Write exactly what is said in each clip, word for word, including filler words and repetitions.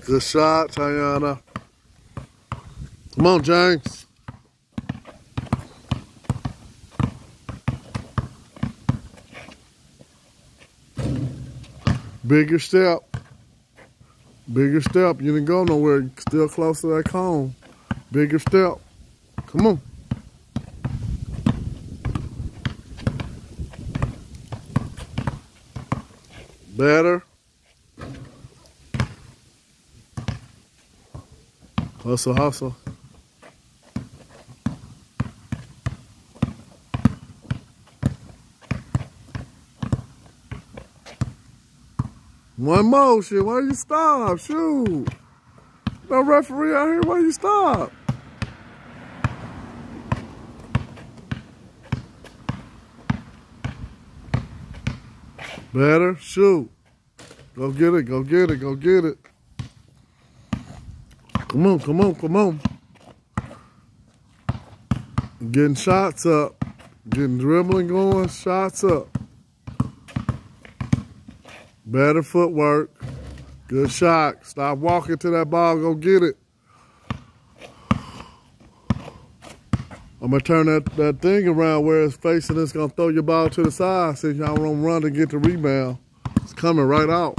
Good shot, Tayana. Come on, James. Bigger step. Bigger step. You didn't go nowhere. You're still close to that cone. Bigger step. Come on. Better. Hustle, hustle. One motion. Why you stop? Shoot. No referee out here. Why you stop? Better. Shoot. Go get it. Go get it. Go get it. Come on. Come on. Come on. Getting shots up. Getting dribbling going. Shots up. Better footwork. Good shot. Stop walking to that ball. Go get it. I'm going to turn that, that thing around where it's facing. It's going to throw your ball to the side since y'all don't run to get the rebound. It's coming right off.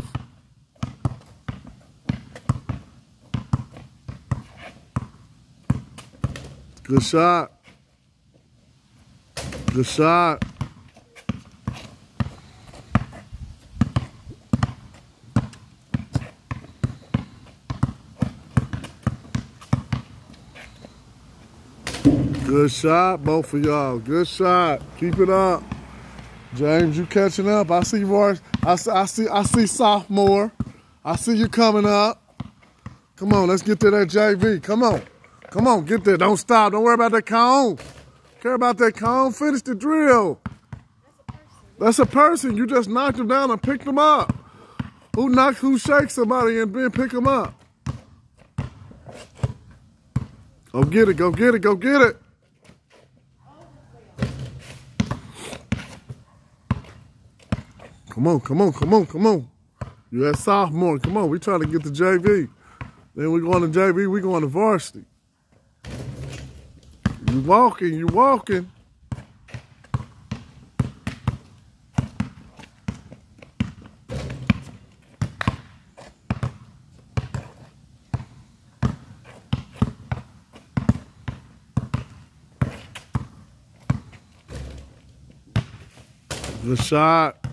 Good shot. Good shot. Good shot, both of y'all. Good shot. Keep it up. James, you catching up. I see voice. I see, I see, I see sophomore. I see you coming up. Come on, let's get to that J V. Come on. Come on, get there. Don't stop. Don't worry about that cone. Care about that cone. Finish the drill. That's a person. You just knocked him down and picked him up. Who knocks, who shakes somebody and then pick him up? Go get it. Go get it. Go get it. Come on, come on, come on, come on. You that sophomore. Come on, we trying to get to J V. Then we going to J V, we going to varsity. You walking, you walking. Good shot.